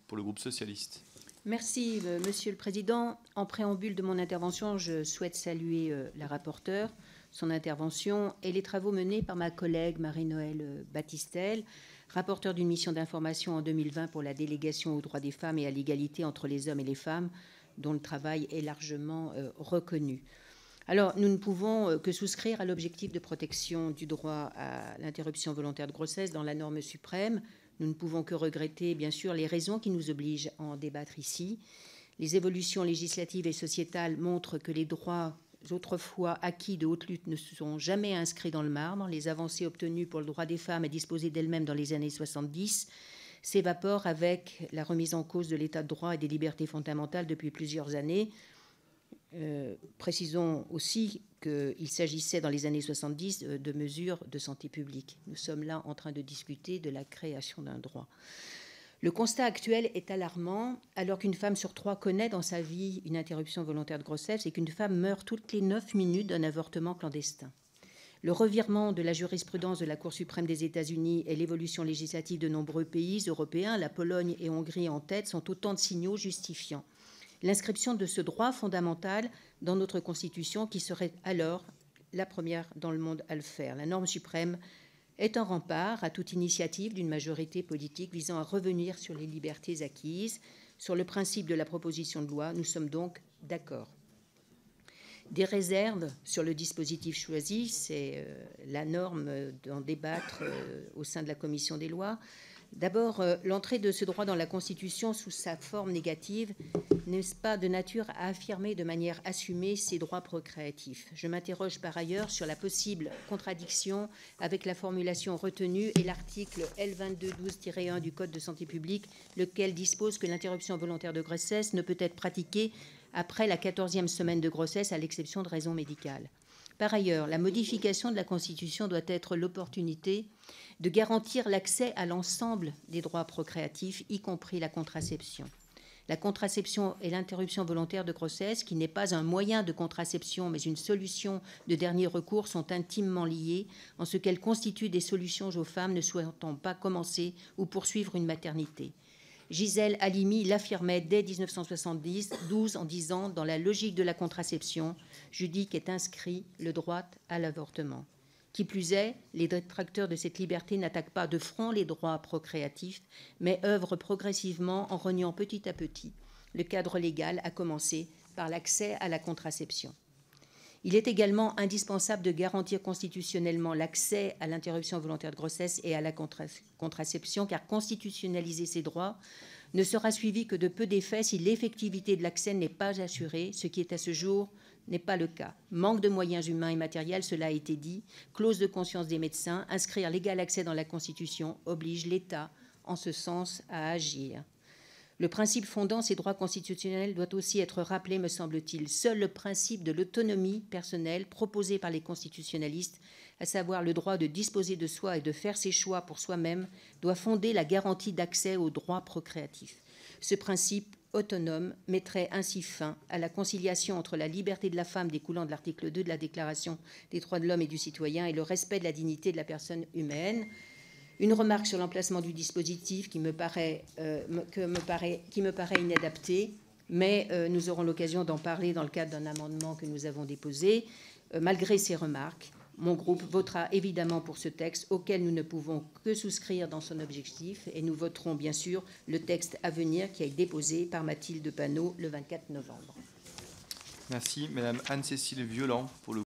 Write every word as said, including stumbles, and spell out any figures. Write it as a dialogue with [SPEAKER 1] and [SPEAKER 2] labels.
[SPEAKER 1] pour le groupe socialiste.
[SPEAKER 2] Merci, euh, Monsieur le Président. En préambule de mon intervention, je souhaite saluer euh, la rapporteure, son intervention et les travaux menés par ma collègue Marie-Noëlle Battistel, rapporteure d'une mission d'information en deux mille vingt pour la délégation aux droits des femmes et à l'égalité entre les hommes et les femmes, dont le travail est largement euh, reconnu. Alors, nous ne pouvons euh, que souscrire à l'objectif de protection du droit à l'interruption volontaire de grossesse dans la norme suprême. Nous ne pouvons que regretter, bien sûr, les raisons qui nous obligent à en débattre ici. Les évolutions législatives et sociétales montrent que les droits autrefois acquis de haute lutte ne se sont jamais inscrits dans le marbre. Les avancées obtenues pour le droit des femmes à disposer d'elles-mêmes dans les années soixante-dix s'évaporent avec la remise en cause de l'état de droit et des libertés fondamentales depuis plusieurs années. Euh, précisons aussi qu'il s'agissait dans les années soixante-dix de mesures de santé publique. Nous sommes là en train de discuter de la création d'un droit. Le constat actuel est alarmant. Alors qu'une femme sur trois connaît dans sa vie une interruption volontaire de grossesse et qu'une femme meurt toutes les neuf minutes d'un avortement clandestin. Le revirement de la jurisprudence de la Cour suprême des États-Unis et l'évolution législative de nombreux pays européens, la Pologne et Hongrie en tête, sont autant de signaux justifiant l'inscription de ce droit fondamental dans notre Constitution, qui serait alors la première dans le monde à le faire. La norme suprême est un rempart à toute initiative d'une majorité politique visant à revenir sur les libertés acquises. Sur le principe de la proposition de loi, nous sommes donc d'accord. Des réserves sur le dispositif choisi, c'est euh, la norme d'en débattre euh, au sein de la Commission des lois. D'abord, euh, l'entrée de ce droit dans la Constitution sous sa forme négative n'est-ce pas de nature à affirmer de manière assumée ces droits procréatifs? Je m'interroge par ailleurs sur la possible contradiction avec la formulation retenue et l'article L vingt-deux douze tiret un du Code de santé publique, lequel dispose que l'interruption volontaire de grossesse ne peut être pratiquée après la quatorzième semaine de grossesse, à l'exception de raisons médicales. Par ailleurs, la modification de la Constitution doit être l'opportunité de garantir l'accès à l'ensemble des droits procréatifs, y compris la contraception. La contraception et l'interruption volontaire de grossesse, qui n'est pas un moyen de contraception mais une solution de dernier recours, sont intimement liées en ce qu'elles constituent des solutions aux femmes ne souhaitant pas commencer ou poursuivre une maternité. Gisèle Halimi l'affirmait dès mille neuf cent soixante-douze en disant « Dans la logique de la contraception, je dis qu'est inscrit le droit à l'avortement ». Qui plus est, les détracteurs de cette liberté n'attaquent pas de front les droits procréatifs, mais œuvrent progressivement en reniant petit à petit le cadre légal, à commencer par l'accès à la contraception. Il est également indispensable de garantir constitutionnellement l'accès à l'interruption volontaire de grossesse et à la contra- contraception, car constitutionnaliser ces droits ne sera suivi que de peu d'effets si l'effectivité de l'accès n'est pas assurée, ce qui est à ce jour n'est pas le cas. Manque de moyens humains et matériels, cela a été dit, clause de conscience des médecins, inscrire l'égal accès dans la Constitution oblige l'État, en ce sens, à agir. Le principe fondant ces droits constitutionnels doit aussi être rappelé, me semble-t-il. Seul le principe de l'autonomie personnelle proposé par les constitutionnalistes, à savoir le droit de disposer de soi et de faire ses choix pour soi-même, doit fonder la garantie d'accès aux droits procréatifs. Ce principe autonome mettrait ainsi fin à la conciliation entre la liberté de la femme découlant de l'article deux de la Déclaration des droits de l'homme et du citoyen et le respect de la dignité de la personne humaine. Une remarque sur l'emplacement du dispositif qui me paraît, euh, que me paraît, qui me paraît inadapté, mais euh, nous aurons l'occasion d'en parler dans le cadre d'un amendement que nous avons déposé. Euh, malgré ces remarques, mon groupe votera évidemment pour ce texte auquel nous ne pouvons que souscrire dans son objectif, et nous voterons bien sûr le texte à venir qui a été déposé par Mathilde Panot le vingt-quatre novembre.
[SPEAKER 1] Merci. Madame Anne-Cécile Violent pour le